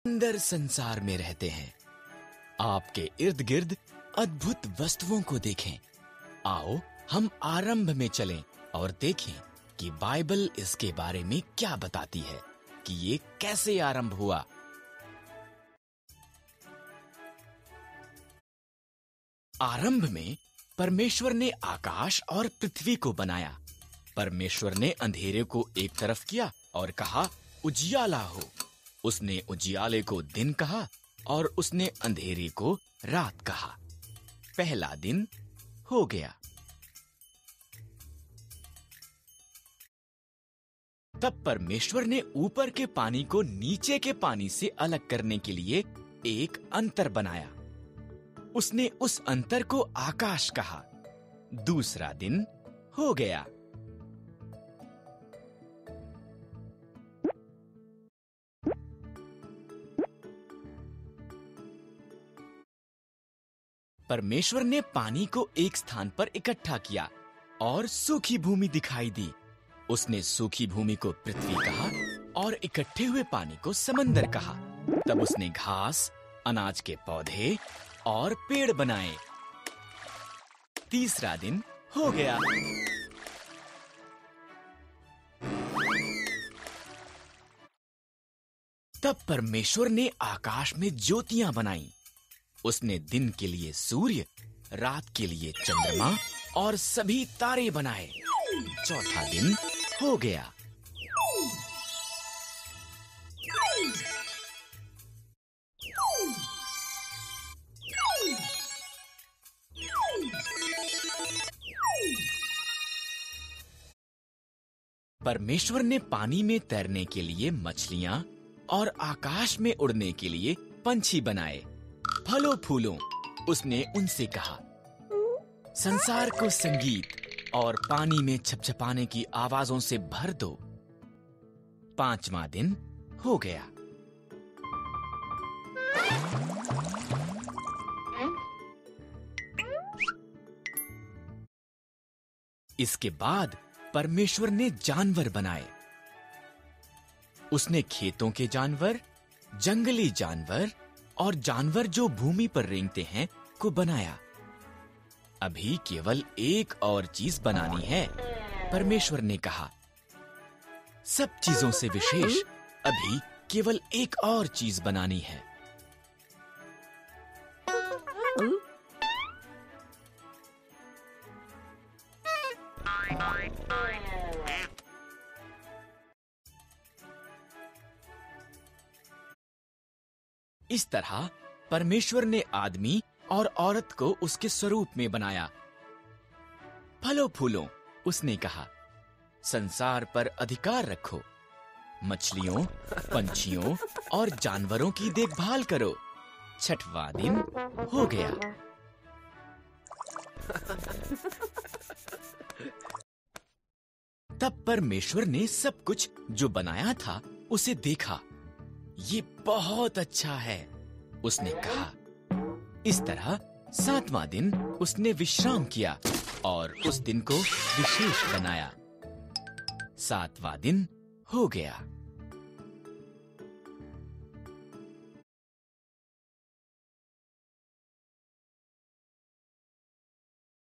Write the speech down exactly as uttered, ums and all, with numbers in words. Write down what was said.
सुंदर संसार में रहते हैं। आपके इर्द गिर्द अद्भुत वस्तुओं को देखें। आओ हम आरंभ में चलें और देखें कि बाइबल इसके बारे में क्या बताती है कि ये कैसे आरंभ हुआ। आरंभ में परमेश्वर ने आकाश और पृथ्वी को बनाया। परमेश्वर ने अंधेरे को एक तरफ किया और कहा उजियाला हो। उसने उजियाले को दिन कहा और उसने अंधेरे को रात कहा। पहला दिन हो गया। तब परमेश्वर ने ऊपर के पानी को नीचे के पानी से अलग करने के लिए एक अंतर बनाया। उसने उस अंतर को आकाश कहा। दूसरा दिन हो गया। परमेश्वर ने पानी को एक स्थान पर इकट्ठा किया और सूखी भूमि दिखाई दी। उसने सूखी भूमि को पृथ्वी कहा और इकट्ठे हुए पानी को समंदर कहा। तब उसने घास, अनाज के पौधे और पेड़ बनाए। तीसरा दिन हो गया। तब परमेश्वर ने आकाश में ज्योतियां बनाई। उसने दिन के लिए सूर्य, रात के लिए चंद्रमा और सभी तारे बनाए। चौथा दिन हो गया। परमेश्वर ने पानी में तैरने के लिए मछलियां और आकाश में उड़ने के लिए पंछी बनाए। फलों फूलों उसने उनसे कहा संसार को संगीत और पानी में छपछपाने की आवाजों से भर दो। पांचवा दिन हो गया। इसके बाद परमेश्वर ने जानवर बनाए। उसने खेतों के जानवर, जंगली जानवर और जानवर जो भूमि पर रेंगते हैं को बनाया। अभी केवल एक और चीज बनानी है। परमेश्वर ने कहा सब चीजों से विशेष अभी केवल एक और चीज बनानी है। इस तरह परमेश्वर ने आदमी और औरत को उसके स्वरूप में बनाया। फलों फूलों उसने कहा संसार पर अधिकार रखो। मछलियों, पंछियों और जानवरों की देखभाल करो। छठवां दिन हो गया। तब परमेश्वर ने सब कुछ जो बनाया था उसे देखा। ये बहुत अच्छा है, उसने कहा। इस तरह सातवां दिन उसने विश्राम किया और उस दिन को विशेष बनाया। सातवां दिन हो गया।